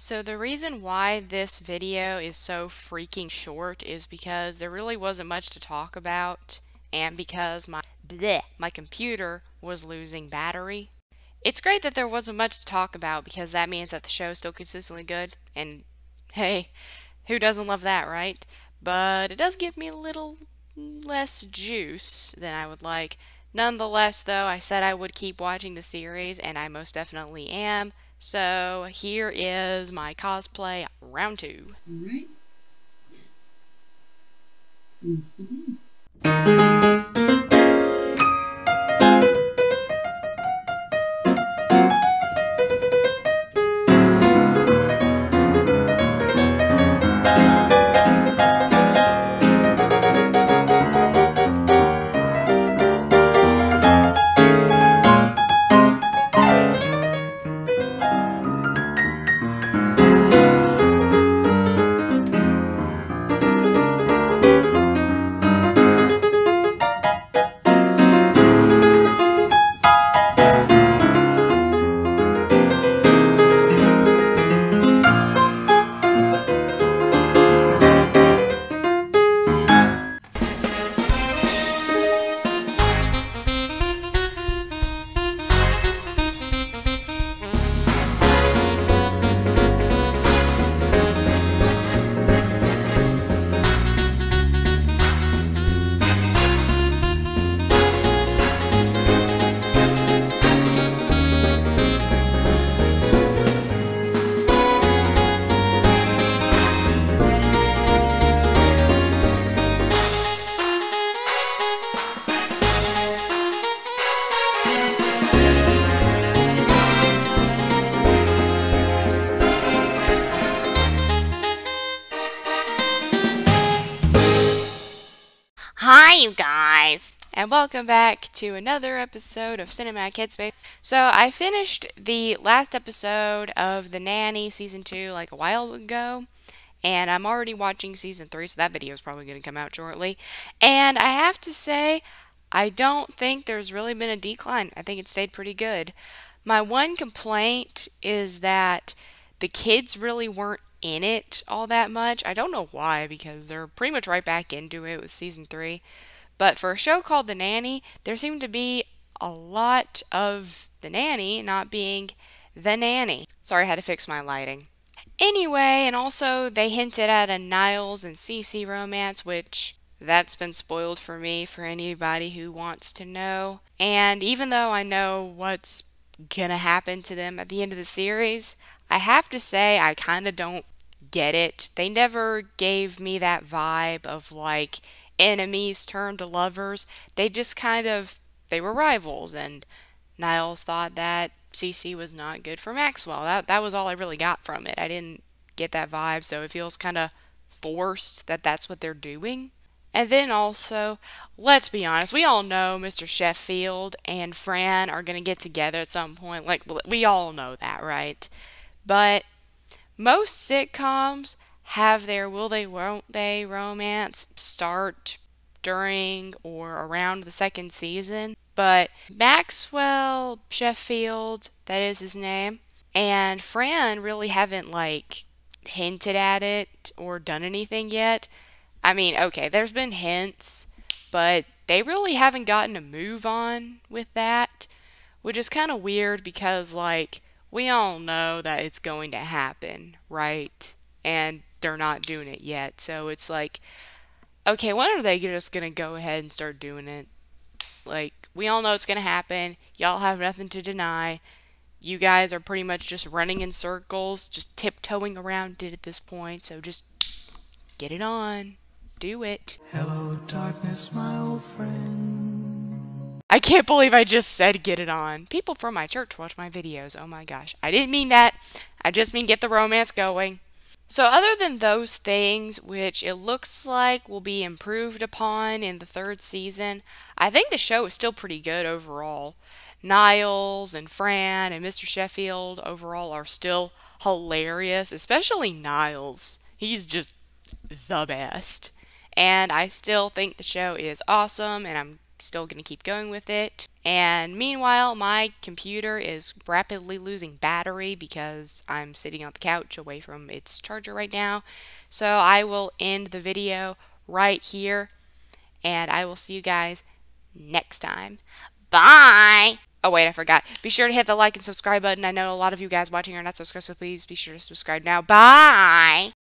So the reason why this video is so freaking short is because there really wasn't much to talk about and because my computer was losing battery. It's great that there wasn't much to talk about because that means that the show is still consistently good and hey, who doesn't love that, right? But it does give me a little less juice than I would like. Nonetheless, though, I said I would keep watching the series, and I most definitely am. So here is my cosplay round two. Alright, let's begin. Hi, you guys, and welcome back to another episode of Cinematic Headspace. So I finished the last episode of The Nanny Season 2 like a while ago, and I'm already watching Season 3, so that video is probably going to come out shortly. And I have to say, I don't think there's really been a decline. I think it stayed pretty good. My one complaint is that the kids really weren't in it all that much. I don't know why, because they're pretty much right back into it with Season 3. But for a show called The Nanny, there seemed to be a lot of the nanny not being the nanny. Sorry, I had to fix my lighting. Anyway, and also they hinted at a Niles and Cece romance, which that's been spoiled for me for anybody who wants to know. And even though I know what's gonna happen to them at the end of the series, I have to say I kind of don't get it. They never gave me that vibe of like enemies turned to lovers. They just they were rivals, and Niles thought that Cece was not good for Maxwell. That was all I really got from it. I didn't get that vibe, so it feels kind of forced that that's what they're doing. And then also, let's be honest, we all know Mr. Sheffield and Fran are going to get together at some point. Like, we all know that, right? But most sitcoms have their will they, won't they romance start during or around the second season. But Maxwell Sheffield, that is his name, and Fran really haven't, like, hinted at it or done anything yet. I mean, okay, there's been hints, but they really haven't gotten a move on with that, which is kind of weird because, like, we all know that it's going to happen, right? And they're not doing it yet, so it's like, okay, when are they just gonna go ahead and start doing it? Like, we all know it's gonna happen. Y'all have nothing to deny. You guys are pretty much just running in circles, just tiptoeing around it at this point, so just get it on. Do it. Hello, darkness, my old friend. I can't believe I just said get it on. People from my church watch my videos. Oh my gosh. I didn't mean that. I just mean get the romance going. So other than those things, which it looks like will be improved upon in the third season, I think the show is still pretty good overall. Niles and Fran and Mr. Sheffield overall are still hilarious, especially Niles. He's just the best. And I still think the show is awesome, and I'm still going to keep going with it. And meanwhile, my computer is rapidly losing battery because I'm sitting on the couch away from its charger right now. So I will end the video right here, and I will see you guys next time. Bye! Oh wait, I forgot. Be sure to hit the like and subscribe button. I know a lot of you guys watching are not subscribed, so please be sure to subscribe now. Bye!